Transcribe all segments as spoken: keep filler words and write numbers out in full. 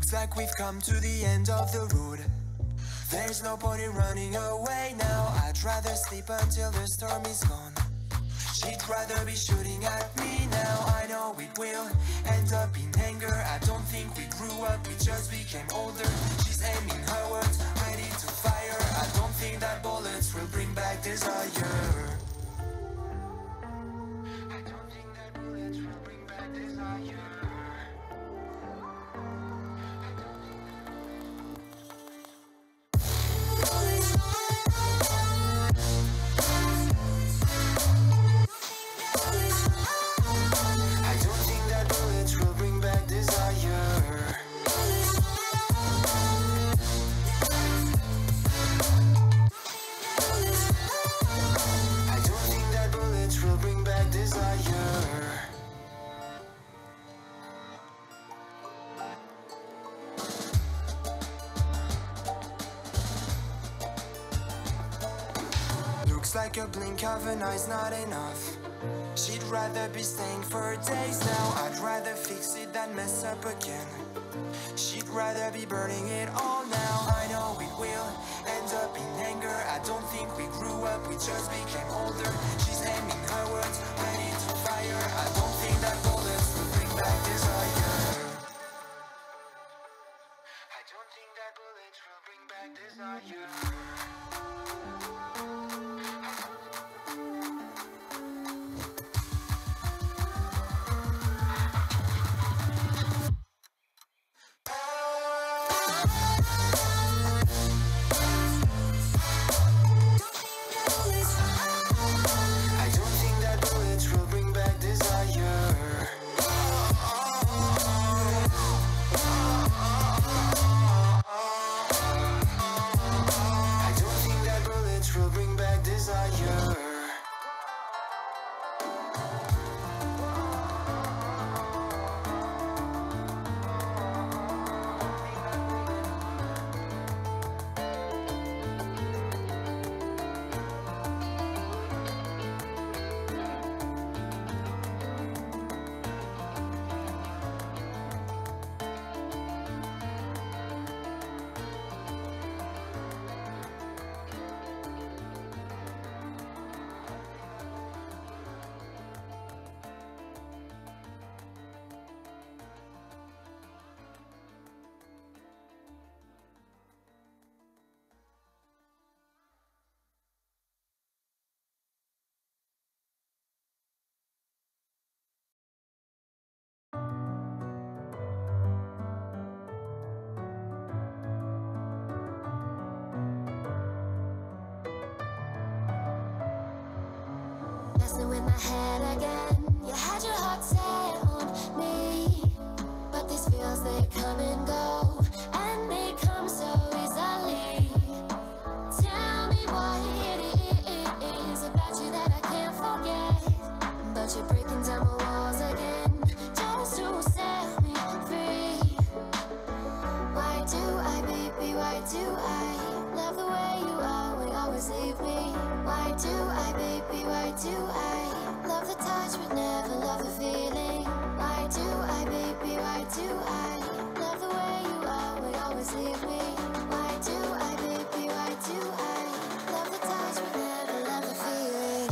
Looks like we've come to the end of the road. There's no point in running away now. I'd rather sleep until the storm is gone. She'd rather be shooting at me now. I know it will end up in anger. I don't think we grew up, we just became older. She's aiming her words, ready to fire. I don't think that bullets will bring back desire. I don't think that bullets will bring back desire. Like a blink of an eye's not enough. She'd rather be staying for days now. I'd rather fix it than mess up again. She'd rather be burning it all now. I know it will end up in anger. I don't think we grew up, we just became older. She's aiming her words, ready to fire. I don't think that bullets will bring back desire. I don't think that bullets will bring back desire. In my head again, you had your heart set on me, but these feels, they come and go, and they come so easily. Tell me what it is about you that I can't forget, but you're breaking down my walls again, just to set me free. Why do I, baby, why do I love the way you are when you always leave me? Why do I, baby, why do I love the touch but never love the feeling? Why do I, baby, why do I love the way you are when you always leave me? Why do I, baby, why do I love the touch but never love the feeling?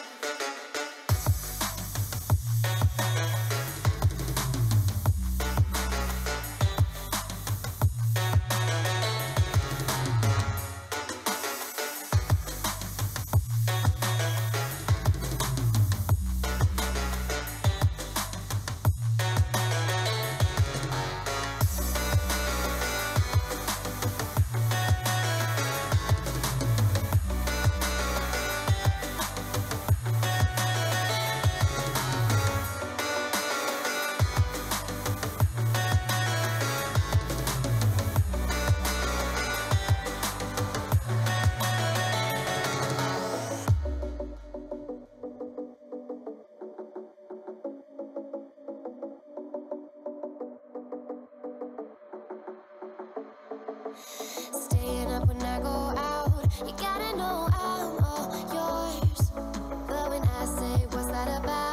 Staying up when I go out, you gotta know I'm all yours. But when I say what's that about?